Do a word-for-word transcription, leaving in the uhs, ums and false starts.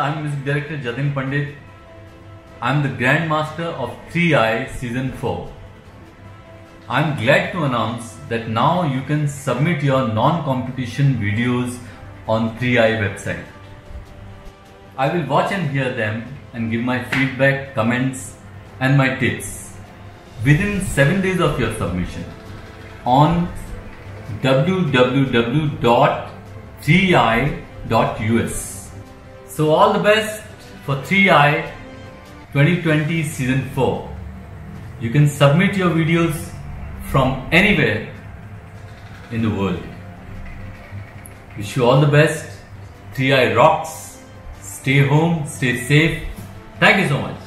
I'm Music Director Jatin Pandit. I'm the Grand Master of three I Season four. I'm glad to announce that now you can submit your non-competition videos on three I website. I will watch and hear them and give my feedback, comments and my tips within seven days of your submission on w w w dot three i dot u s. So all the best for three I twenty twenty Season four. You can submit your videos from anywhere in the world. Wish you all the best. three I rocks. Stay home, stay safe. Thank you so much.